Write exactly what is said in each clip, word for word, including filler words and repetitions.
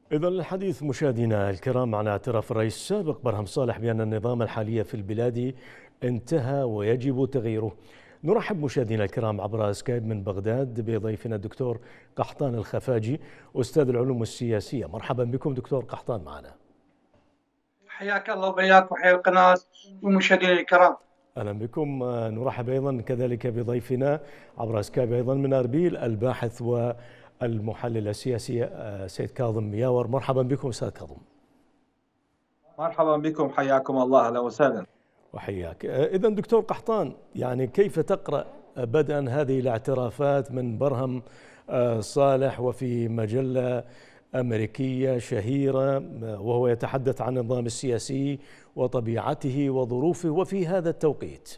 إذا الحديث مشاهدينا الكرام عن اعتراف الرئيس السابق برهم صالح بأن النظام الحالي في البلاد انتهى ويجب تغييره. نرحب مشاهدينا الكرام عبر سكايب من بغداد بضيفنا الدكتور قحطان الخفاجي أستاذ العلوم السياسية. مرحبا بكم دكتور قحطان معنا. حياك الله وبياك وحيا القناة والمشاهدين الكرام. أهلا بكم. نرحب أيضا كذلك بضيفنا عبر سكايب أيضا من أربيل الباحث والمحلل السياسي سيد كاظم مياور. مرحبا بكم أستاذ كاظم. مرحبا بكم، حياكم الله، أهلا وسهلا. وحياك. إذا دكتور قحطان، يعني كيف تقرأ بدءا هذه الاعترافات من برهم صالح وفي مجلة أمريكية شهيرة وهو يتحدث عن النظام السياسي وطبيعته وظروفه وفي هذا التوقيت؟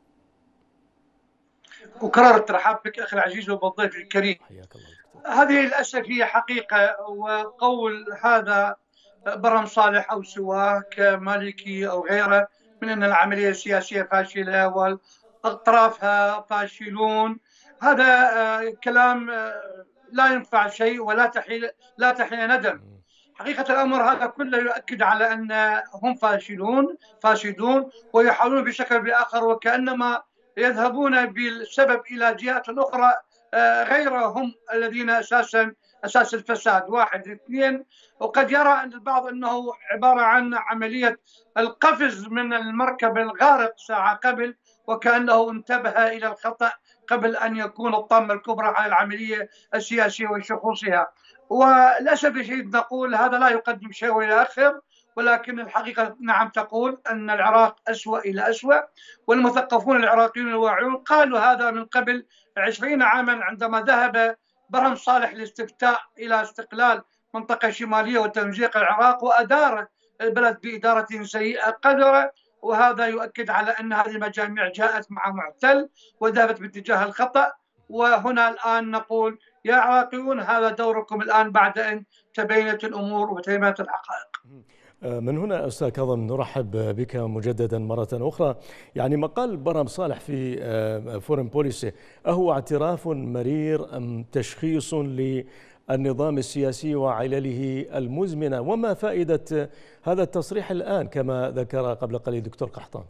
أكرر الترحاب بك أخي العزيز وبالضيف الكريم. حياك الله دكتور. هذه للأسف هي حقيقة، وقول هذا برهم صالح أو سواه كمالكي أو غيره من أن العملية السياسية فاشلة وأطرافها فاشلون، هذا كلام لا ينفع شيء ولا تحيل لا تحيل ندم. حقيقة الأمر هذا كله يؤكد على أن هم فاشلون فاسدون ويحاولون بشكل أو بآخر، وكأنما يذهبون بالسبب إلى جهات أخرى غيرهم الذين أساسا أساس الفساد. واحد اثنين، وقد يرى أن البعض أنه عبارة عن عملية القفز من المركب الغارق ساعة قبل، وكأنه انتبه إلى الخطأ قبل أن يكون الطامة الكبرى على العملية السياسية وشخوصها. وللأسف الشديد نقول هذا لا يقدم شيء ويؤخر، ولكن الحقيقة نعم تقول أن العراق أسوأ إلى أسوأ، والمثقفون العراقيون الواعيون قالوا هذا من قبل عشرين عاما عندما ذهب برهم صالح للاستفتاء إلى استقلال منطقة شمالية وتمزيق العراق، وأدار البلد بإدارة سيئة قذرة. وهذا يؤكد على أن هذه المجاميع جاءت مع معتل وذهبت باتجاه الخطأ. وهنا الآن نقول يا عراقيون هذا دوركم الآن بعد أن تبينت الأمور وتبينت الحقائق. من هنا أستاذ كاظم نرحب بك مجددا مرة أخرى. يعني مقال برهم صالح في فورين بوليسي أهو اعتراف مرير أم تشخيص للنظام السياسي وعلله المزمنة؟ وما فائدة هذا التصريح الآن كما ذكر قبل قليل دكتور قحطان؟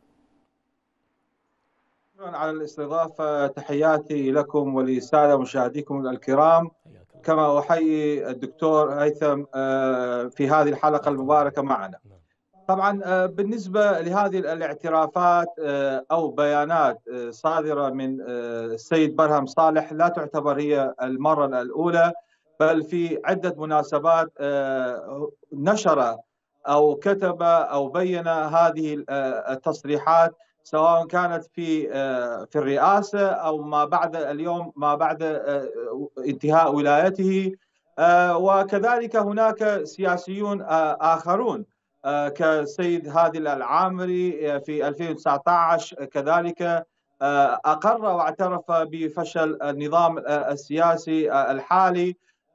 شكرا على الاستضافة، تحياتي لكم ولسادة مشاهديكم الكرام، كما أحيي الدكتور هيثم في هذه الحلقة المباركة معنا. طبعا بالنسبة لهذه الاعترافات أو بيانات صادرة من السيد برهم صالح لا تعتبر هي المرة الأولى، بل في عدة مناسبات نشر أو كتب أو بين هذه التصريحات، سواء كانت في في الرئاسة أو ما بعد اليوم ما بعد انتهاء ولايته. وكذلك هناك سياسيون آخرون كسيد هادي العامري في ألفين وتسعة عشر كذلك أقر واعترف بفشل النظام السياسي الحالي.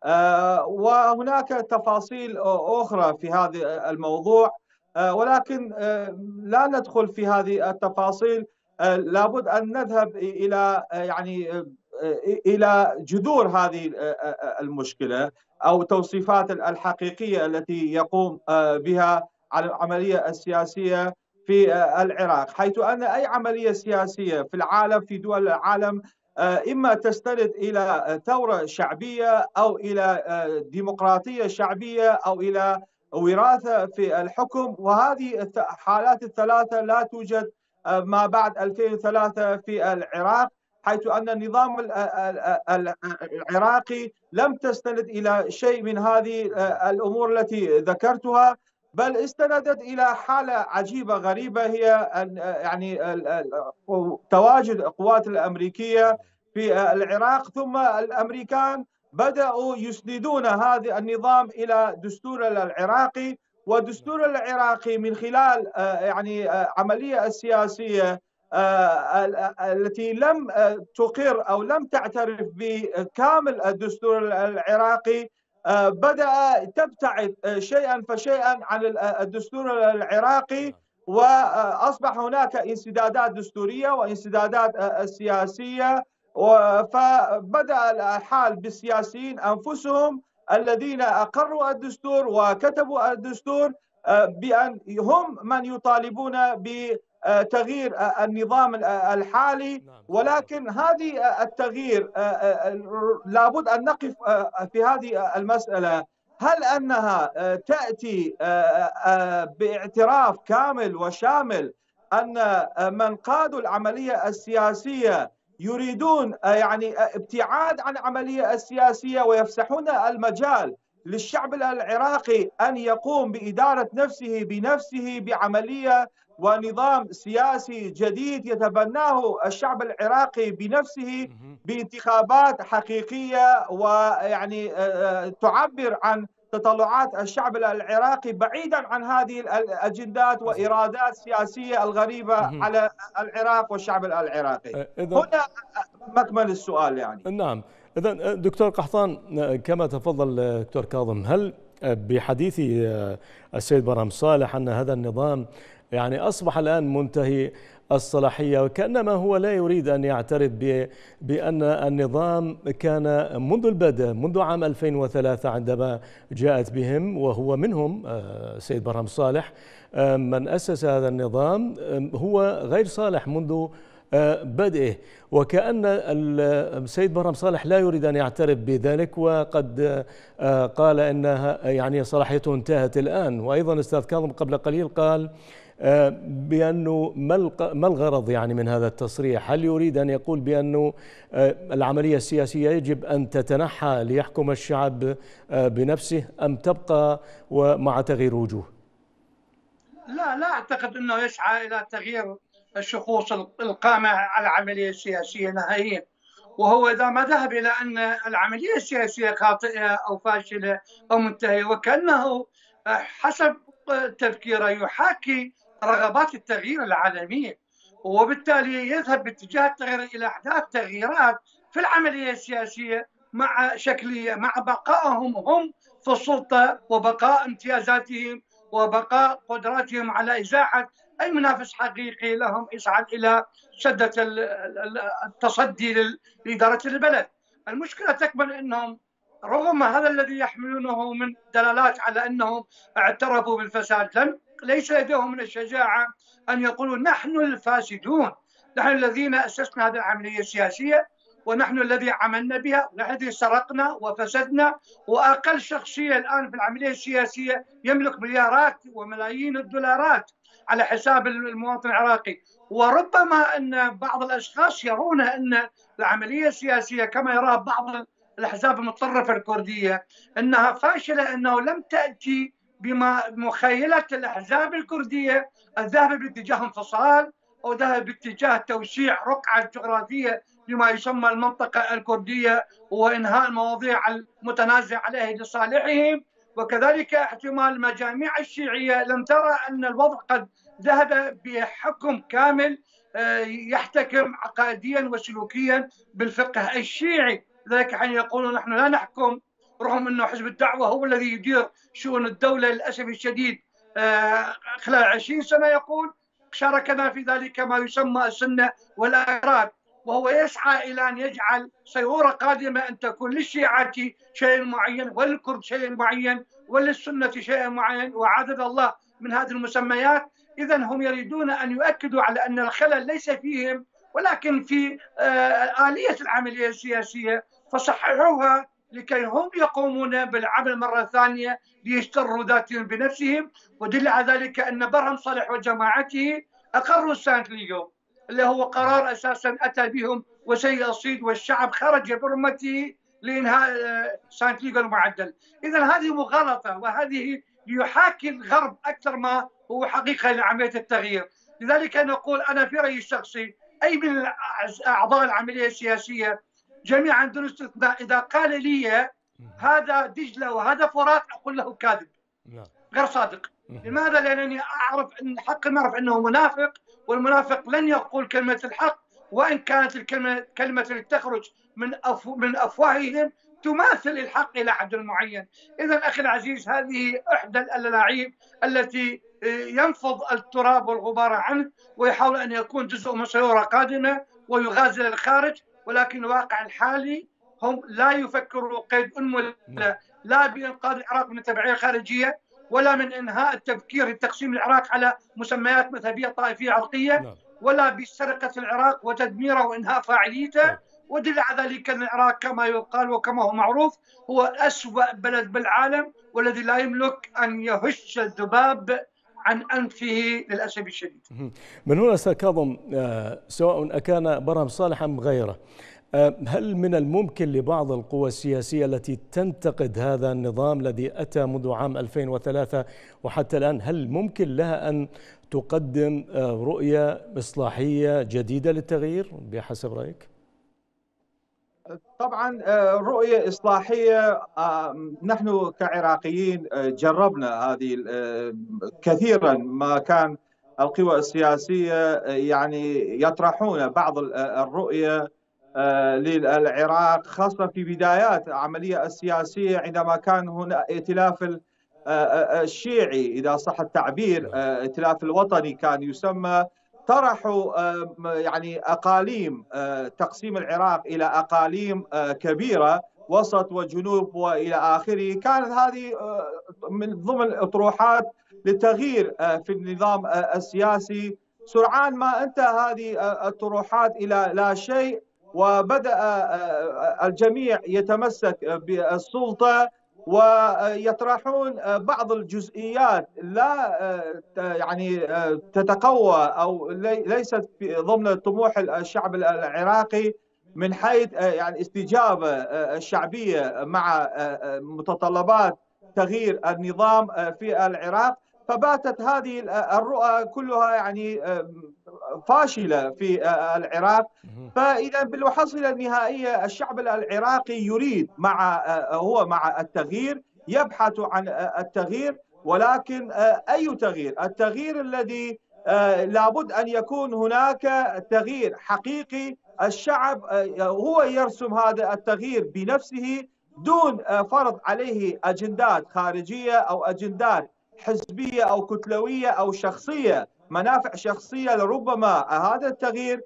وهناك تفاصيل أخرى في هذا الموضوع، ولكن لا ندخل في هذه التفاصيل. لابد أن نذهب إلى يعني إلى جذور هذه المشكلة أو توصيفات الحقيقية التي يقوم بها على العملية السياسية في العراق، حيث أن أي عملية سياسية في العالم في دول العالم إما تستند إلى ثورة شعبية أو إلى ديمقراطية شعبية أو إلى وراثة في الحكم، وهذه الحالات الثلاثة لا توجد ما بعد ألفين وثلاثة في العراق، حيث أن النظام العراقي لم تستند إلى شيء من هذه الأمور التي ذكرتها، بل استندت إلى حالة عجيبة غريبة، هي يعني تواجد القوات الأمريكية في العراق، ثم الأمريكان بدأوا يسندون هذا النظام إلى دستور العراقي، ودستور العراقي من خلال يعني عملية السياسية التي لم تقر أو لم تعترف بكامل الدستور العراقي بدأ تبتعد شيئا فشيئا عن الدستور العراقي، وأصبح هناك انسدادات دستورية وانسدادات سياسية. فبدأ الحال بالسياسيين أنفسهم الذين أقروا الدستور وكتبوا الدستور بأن هم من يطالبون بتغيير النظام الحالي، ولكن هذه التغيير لابد أن نقف في هذه المسألة. هل أنها تأتي باعتراف كامل وشامل أن من قادوا العملية السياسية يريدون يعني ابتعاد عن العملية السياسية ويفسحون المجال للشعب العراقي أن يقوم بإدارة نفسه بنفسه بعملية ونظام سياسي جديد يتبناه الشعب العراقي بنفسه بانتخابات حقيقية ويعني تعبر عن تطلعات الشعب العراقي بعيدا عن هذه الأجندات وإرادات سياسية الغريبة على العراق والشعب العراقي؟ هنا مكمل السؤال يعني. نعم، إذا دكتور قحطان كما تفضل دكتور كاظم، هل بحديث السيد برهم صالح أن هذا النظام يعني أصبح الآن منتهي الصلاحية، وكأنما هو لا يريد أن يعترف بأن النظام كان منذ البدء منذ عام ألفين وثلاثة عندما جاءت بهم، وهو منهم السيد برهم صالح من أسس هذا النظام، هو غير صالح منذ بدئه، وكأن السيد برهم صالح لا يريد أن يعترف بذلك، وقد قال أنها يعني صلاحيته انتهت الآن. وأيضا أستاذ كاظم قبل قليل قال بأنه ما الغرض يعني من هذا التصريح؟ هل يريد أن يقول بأنه العملية السياسية يجب أن تتنحى ليحكم الشعب بنفسه، أم تبقى ومع تغيير وجوه؟ لا لا أعتقد أنه يسعى إلى تغيير الشخوص القامة على العملية السياسية نهائيا. وهو إذا ما ذهب إلى أن العملية السياسية خاطئة أو فاشلة أو منتهية، وكأنه حسب تفكيره يحاكي رغبات التغيير العالمية، وبالتالي يذهب باتجاه التغيير إلى إحداث تغييرات في العملية السياسية مع شكلية، مع بقائهم هم في السلطة وبقاء امتيازاتهم وبقاء قدراتهم على إزاحة أي منافس حقيقي لهم يسعى إلى شدة التصدي لإدارة البلد. المشكلة تكمن أنهم رغم هذا الذي يحملونه من دلالات على أنهم اعترفوا بالفساد، لم ليس لديهم من الشجاعة أن يقولوا نحن الفاسدون، نحن الذين أسسنا هذه العملية السياسية، ونحن الذي عملنا بها، ونحن الذي سرقنا وفسدنا. وأقل شخصية الآن في العملية السياسية يملك مليارات وملايين الدولارات على حساب المواطن العراقي. وربما أن بعض الأشخاص يرون أن العملية السياسية كما يراها بعض الأحزاب المتطرفة الكردية أنها فاشلة، أنه لم تأتي بما مخيلة الأحزاب الكردية الذهاب باتجاه انفصال أو ذهب باتجاه توسيع رقعة جغرافية لما يسمى المنطقة الكردية وإنهاء المواضيع المتنازع عليها لصالحهم. وكذلك احتمال المجاميع الشيعية لم ترى أن الوضع قد ذهب بحكم كامل يحتكم عقائديا وسلوكيا بالفقه الشيعي. لذلك حين يقولون نحن لا نحكم، رغم أنه حزب الدعوة هو الذي يدير شؤون الدولة للأسف الشديد خلال عشرين سنة، يقول شاركنا في ذلك ما يسمى السنة والأكراد، وهو يسعى إلى أن يجعل صيغورة قادمة أن تكون للشيعة شيء معين وللكرد شيء معين وللسنة شيء معين، وعدد الله من هذه المسميات. إذن هم يريدون أن يؤكدوا على أن الخلل ليس فيهم ولكن في آلية العملية السياسية، فصححوها لكي هم يقومون بالعمل مرة ثانية ليشتروا ذاتهم بنفسهم. ودل على ذلك أن برهم صالح وجماعته أقروا سانت ليغو اللي هو قرار أساسا أتى بهم وسيء الصيد، والشعب خرج برمته لإنهاء سانت ليغو المعدل. إذن هذه مغالطة، وهذه يحاكي الغرب أكثر ما هو حقيقة لعملية التغيير. لذلك نقول أنا في رأيي الشخصي أي من أعضاء العملية السياسية جميعا دون استثناء إذا قال لي هذا دجلة وهذا فرات أقول له كاذب غير صادق. لماذا؟ لأنني أعرف أن حق نعرف أنه منافق، والمنافق لن يقول كلمة الحق وإن كانت الكلمة كلمة التي تخرج من أفو من أفواههم تماثل الحق إلى حد معين. إذا أخي العزيز هذه إحدى الألاعيب التي ينفض التراب والغبار عنه ويحاول أن يكون جزء من صيغورة قادمة ويغازل الخارج، ولكن الواقع الحالي هم لا يفكروا قيد أنملة لا بإنقاذ العراق من التبعية الخارجية، ولا من إنهاء التفكير لتقسيم العراق على مسميات مذهبية طائفية عرقية، ولا بسرقة العراق وتدميره وإنهاء فاعليته. ودل على ذلك أن العراق كما يقال وكما هو معروف هو أسوأ بلد بالعالم، والذي لا يملك أن يهش الذباب عن أنفه للأسف الشديد. من هنا أستاذ كاظم، سواء أكان برهم صالح أم غيره، هل من الممكن لبعض القوى السياسية التي تنتقد هذا النظام الذي أتى منذ عام ألفين وثلاثة وحتى الآن، هل ممكن لها أن تقدم رؤية إصلاحية جديدة للتغيير بحسب رأيك؟ طبعا رؤية إصلاحية، نحن كعراقيين جربنا هذه كثيرا، ما كان القوى السياسية يعني يطرحون بعض الرؤية للعراق، خاصة في بدايات العملية السياسية عندما كان هنا ائتلاف الشيعي إذا صح التعبير، ائتلاف الوطني كان يسمى، طرحوا يعني أقاليم، تقسيم العراق إلى أقاليم كبيرة وسط وجنوب وإلى آخره. كانت هذه من ضمن الأطروحات للتغيير في النظام السياسي. سرعان ما انتهى هذه الطروحات إلى لا شيء، وبدأ الجميع يتمسك بالسلطة ويطرحون بعض الجزئيات لا يعني تتقوى أو ليست ضمن طموح الشعب العراقي من حيث يعني استجابة الشعبية مع متطلبات تغيير النظام في العراق. فباتت هذه الرؤى كلها يعني فاشلة في العراق. فإذا بالمحصلة النهائية الشعب العراقي يريد مع هو مع التغيير، يبحث عن التغيير، ولكن أي تغيير؟ التغيير الذي لابد أن يكون هناك تغيير حقيقي. الشعب هو يرسم هذا التغيير بنفسه دون فرض عليه أجندات خارجية أو أجندات حزبية أو كتلوية أو شخصية، منافع شخصية. لربما هذا التغيير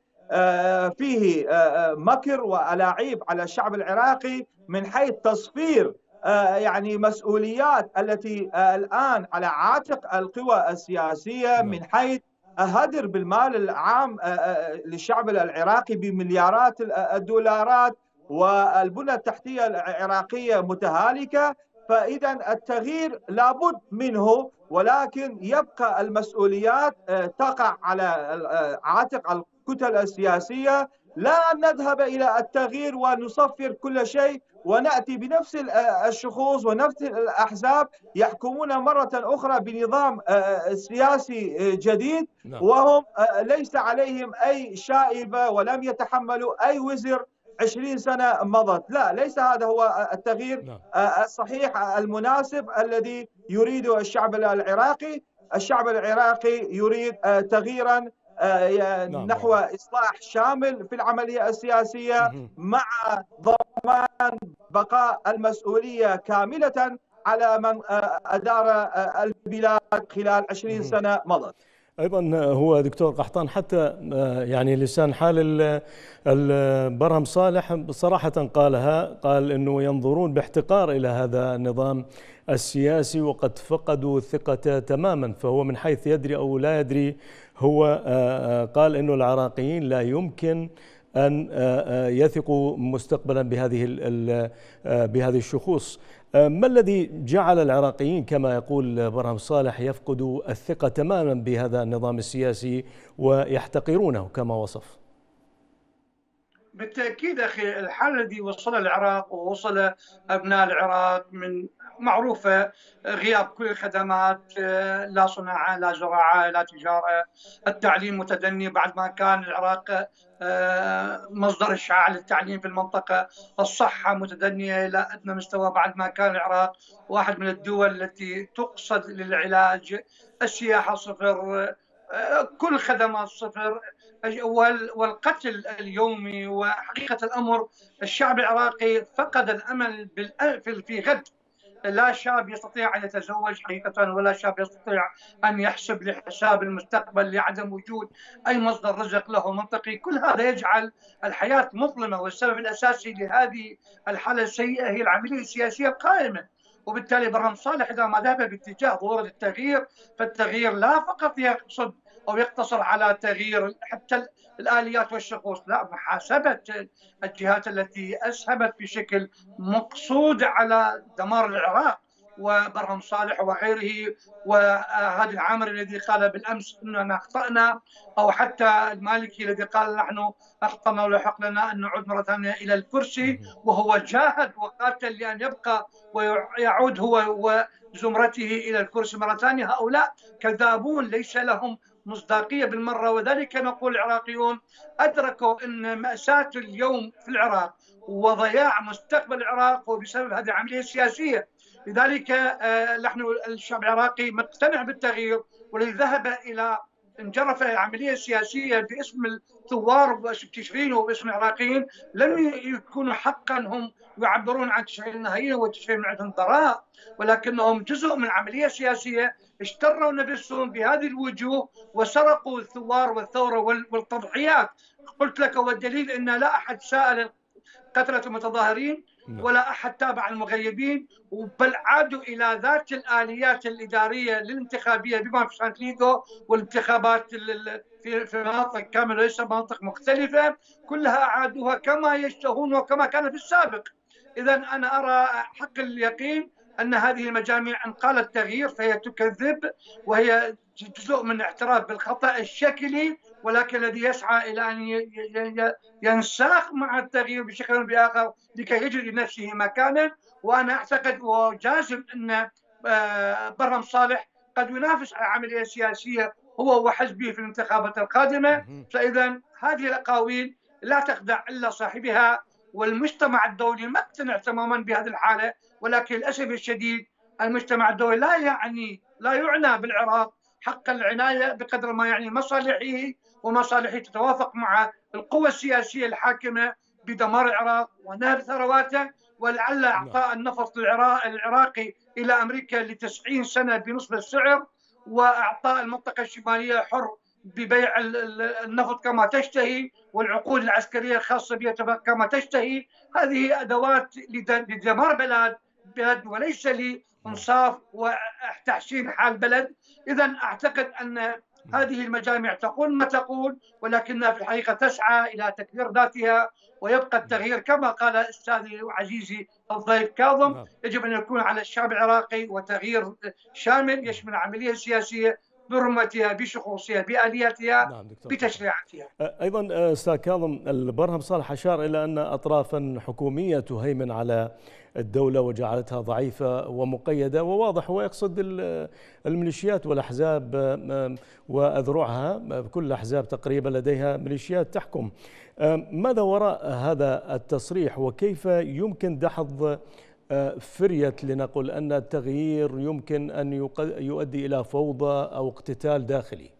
فيه مكر وألاعيب على الشعب العراقي من حيث تصفير يعني مسؤوليات التي الآن على عاتق القوى السياسية، من حيث هدر بالمال العام للشعب العراقي بمليارات الدولارات، والبنى التحتية العراقية متهالكة. فإذا التغيير لابد منه، ولكن يبقى المسؤوليات تقع على عاتق الكتل السياسية. لا نذهب إلى التغيير ونصفر كل شيء ونأتي بنفس الشخوص ونفس الأحزاب يحكمون مرة أخرى بنظام سياسي جديد، وهم ليس عليهم أي شائبة ولم يتحملوا أي وزر عشرين سنة مضت. لا، ليس هذا هو التغيير الصحيح المناسب الذي يريده الشعب العراقي. الشعب العراقي يريد تغييرا نحو إصلاح شامل في العملية السياسية، مع ضمان بقاء المسؤولية كاملة على من أدار البلاد خلال عشرين سنة مضت. أيضا هو دكتور قحطان، حتى يعني لسان حال برهم صالح صراحة قالها، قال أنه ينظرون باحتقار إلى هذا النظام السياسي وقد فقدوا الثقة تماما. فهو من حيث يدري أو لا يدري هو قال أنه العراقيين لا يمكن أن يثقوا مستقبلا بهذه بهذه الشخوص. ما الذي جعل العراقيين كما يقول برهم صالح يفقدوا الثقة تماما بهذا النظام السياسي ويحتقرونه كما وصف؟ بالتأكيد أخي، الحال الذي وصل العراق ووصل أبناء العراق من معروفة: غياب كل الخدمات، لا صناعة لا زراعة لا تجارة، التعليم متدني بعد ما كان العراق مصدر إشعاع للتعليم في المنطقة، الصحة متدنية إلى أدنى مستوى بعد ما كان العراق واحد من الدول التي تقصد للعلاج، السياحة صفر، كل خدمات صفر، والقتل اليومي. وحقيقة الأمر الشعب العراقي فقد الأمل في غد. لا شاب يستطيع أن يتزوج حقيقة، ولا شاب يستطيع أن يحسب لحساب المستقبل لعدم وجود أي مصدر رزق له منطقي. كل هذا يجعل الحياة مظلمة، والسبب الأساسي لهذه الحالة السيئة هي العملية السياسية القائمة. وبالتالي برهم صالح إذا ما ذهب باتجاه ضرورة التغيير، فالتغيير لا فقط يقصد أو يقتصر على تغيير حتى الآليات والشخوص، لا، محاسبة الجهات التي أسهمت بشكل مقصود على دمار العراق. وبرهم صالح وغيره، وهذا العامر الذي قال بالأمس أننا أخطأنا، أو حتى المالكي الذي قال نحن أخطأنا ولحق لنا أن نعود مرة ثانية إلى الكرسي، وهو جاهد وقاتل لأن يبقى ويعود هو وزمرته إلى الكرسي مرة ثانية. هؤلاء كذابون ليس لهم مصداقية بالمرة، وذلك نقول العراقيون أدركوا أن مأساة اليوم في العراق وضياع مستقبل العراق هو بسبب هذه العملية السياسية. لذلك نحن الشعب العراقي مقتنع بالتغيير، والذي ذهب إلى انجرف العملية السياسية باسم الثوار وباسم تشرين وباسم العراقيين لم يكونوا حقا هم يعبرون عن تشرين نهائيا وتشرين عندهم ضراء، ولكنهم جزء من عملية سياسية اشتروا نفسهم بهذه الوجوه وسرقوا الثوار والثورة والتضحيات. قلت لك والدليل أن لا أحد سأل قتلة المتظاهرين ولا أحد تابع المغيبين، بل عادوا إلى ذات الآليات الإدارية للانتخابية بما في سانتليغو والانتخابات في مناطق كاملة ليس مناطق مختلفة، كلها أعادوها كما يشتهون وكما كان في السابق. إذا أنا أرى حق اليقين أن هذه المجاميع إن قالت تغيير فهي تكذب، وهي جزء من الاعتراف بالخطأ الشكلي، ولكن الذي يسعى إلى أن ينساق مع التغيير بشكل أو بآخر لكي يجد لنفسه مكانا. وأنا أعتقد وجازم أن برهم صالح قد ينافس على عملية سياسية هو وحزبه في الانتخابات القادمة. فإذا هذه الأقاويل لا تخدع إلا صاحبها، والمجتمع الدولي مقتنع تماما بهذه الحالة، ولكن للأسف الشديد المجتمع الدولي لا يعني لا يعنى بالعراق حق العناية بقدر ما يعني مصالحه، ومصالحه تتوافق مع القوى السياسية الحاكمة بدمار العراق ونهب ثرواته، ولعل إعطاء النفط العراقي إلى أمريكا لتسعين سنة بنصف السعر، وإعطاء المنطقة الشمالية حر ببيع النفط كما تشتهي، والعقود العسكرية الخاصة بها كما تشتهي. هذه أدوات لدمار بلد بلد وليس لإنصاف وتحسين حال بلد. إذا أعتقد أن هذه المجامع تقول ما تقول، ولكنها في الحقيقة تسعى إلى تكبير ذاتها، ويبقى التغيير كما قال أستاذي وعزيزي الضيف كاظم يجب أن يكون على الشعب العراقي، وتغيير شامل يشمل العملية السياسية برمتها بشخوصها بآلياتها. نعم بتشريعاتها. أيضا أستاذ كاظم، برهم صالح أشار إلى أن أطرافا حكومية تهيمن على الدولة وجعلتها ضعيفة ومقيدة، وواضح هو يقصد الميليشيات والأحزاب وأذرعها، كل الأحزاب تقريبا لديها ميليشيات تحكم. ماذا وراء هذا التصريح، وكيف يمكن دحض فرية لنقل أن التغيير يمكن أن يؤدي إلى فوضى أو اقتتال داخلي؟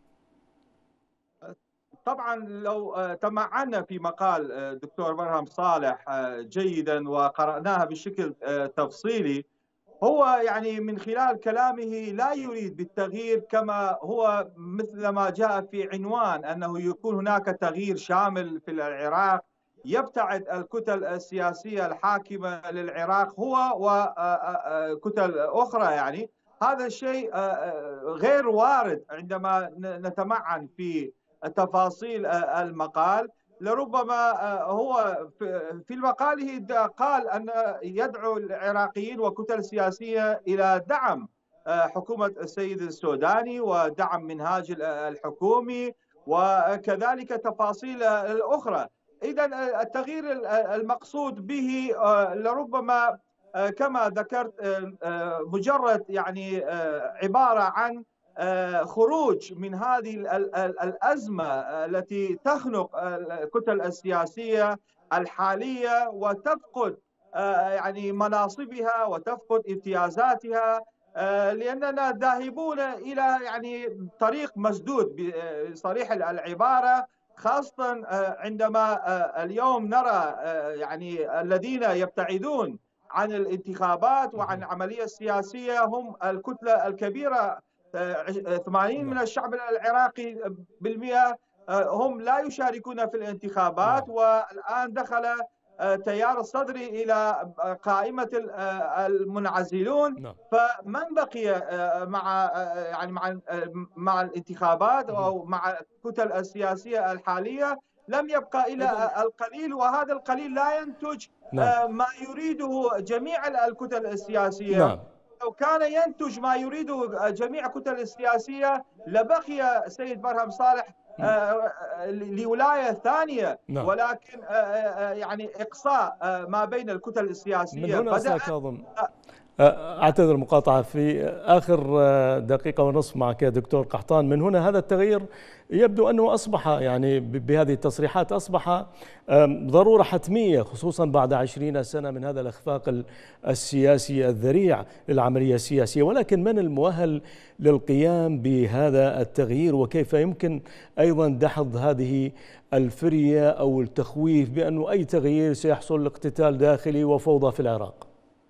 طبعا لو تمعنا في مقال الدكتور برهم صالح جيدا وقرأناها بشكل تفصيلي، هو يعني من خلال كلامه لا يريد بالتغيير كما هو مثل ما جاء في عنوان أنه يكون هناك تغيير شامل في العراق يبتعد الكتل السياسية الحاكمة للعراق هو وكتل أخرى. يعني هذا الشيء غير وارد عندما نتمعن في تفاصيل المقال. لربما هو في مقاله قال أن يدعو العراقيين وكتل سياسية إلى دعم حكومة السيد السوداني ودعم منهاج الحكومي وكذلك تفاصيل الأخرى. إذن التغيير المقصود به لربما كما ذكرت مجرد يعني عبارة عن خروج من هذه الأزمة التي تخنق الكتل السياسية الحالية وتفقد يعني مناصبها وتفقد امتيازاتها، لأننا ذاهبون إلى يعني طريق مسدود بصريح العبارة، خاصة عندما اليوم نرى يعني الذين يبتعدون عن الانتخابات وعن العملية السياسية هم الكتلة الكبيرة، ثمانين من الشعب العراقي بالمئة هم لا يشاركون في الانتخابات، والآن دخل التيار الصدري إلى قائمة المنعزلون، فمن بقي مع يعني مع مع الانتخابات أو مع الكتل السياسية الحالية لم يبقى إلا القليل، وهذا القليل لا ينتج ما يريده جميع الكتل السياسية. نعم. لو كان ينتج ما يريده جميع الكتل السياسية لبقي سيد برهم صالح لولاية ثانية. نعم. ولكن يعني إقصاء ما بين الكتل السياسية من هنا أستاذ كاظم أعتذر المقاطعة في آخر دقيقة ونصف معك يا دكتور قحطان. من هنا هذا التغيير يبدو أنه أصبح يعني بهذه التصريحات أصبح ضرورة حتمية، خصوصا بعد عشرين سنة من هذا الإخفاق السياسي الذريع للعملية السياسية. ولكن من المؤهل للقيام بهذا التغيير، وكيف يمكن أيضا دحض هذه الفرية أو التخويف بأنه أي تغيير سيحصل لاقتتال داخلي وفوضى في العراق؟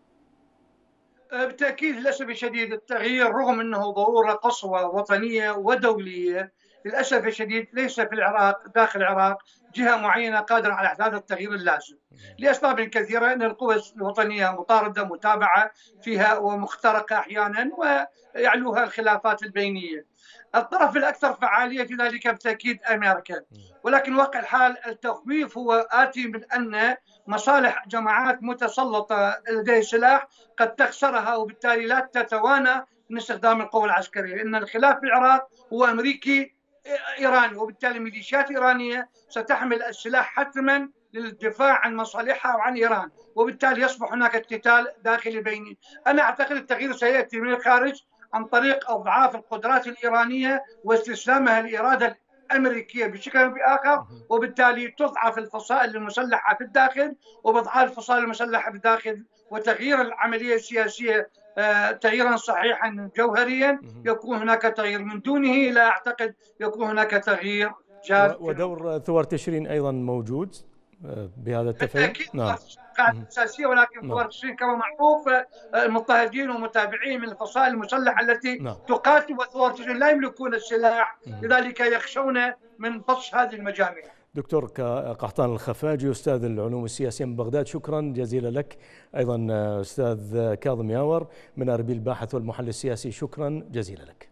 بالتأكيد للأسف الشديد التغيير رغم أنه ضرورة قصوى وطنية ودولية، للأسف الشديد ليس في العراق داخل العراق جهة معينة قادرة على إحداث التغيير اللازم لأسباب كثيرة، أن القوى الوطنية مطاردة متابعة فيها ومخترقة أحيانا ويعلوها الخلافات البينية. الطرف الأكثر فعالية في ذلك بالتأكيد أمريكا، ولكن واقع الحال التخويف هو آتي من أن مصالح جماعات متسلطة لديها سلاح قد تخسرها، وبالتالي لا تتوانى من استخدام القوى العسكرية، لأن الخلاف في العراق هو أمريكي إيراني، وبالتالي ميليشيات إيرانية ستحمل السلاح حتما للدفاع عن مصالحها وعن إيران، وبالتالي يصبح هناك اقتتال داخلي بيني. أنا أعتقد التغيير سيأتي من الخارج عن طريق أضعاف القدرات الإيرانية واستسلامها للإرادة الأمريكية بشكل أو بآخر، وبالتالي تضعف الفصائل المسلحة في الداخل، وبضعاف الفصائل المسلحة في الداخل وتغيير العملية السياسية تغييرا صحيحا جوهريا يكون هناك تغيير، من دونه لا أعتقد يكون هناك تغيير جاد. ودور ثوار تشرين أيضا موجود بهذا التفاهم؟ نعم قاعدة أساسية، ولكن ثوار تشرين كما معروف المضطهدين ومتابعين من الفصائل المسلحة التي نعم. تقاتل، وثوار تشرين لا يملكون السلاح، لذلك يخشون من بطش هذه المجاميع. دكتور قحطان الخفاجي أستاذ العلوم السياسية من بغداد، شكرا جزيلا لك. أيضا أستاذ كاظم ياور من أربيل الباحث والمحلل السياسي، شكرا جزيلا لك.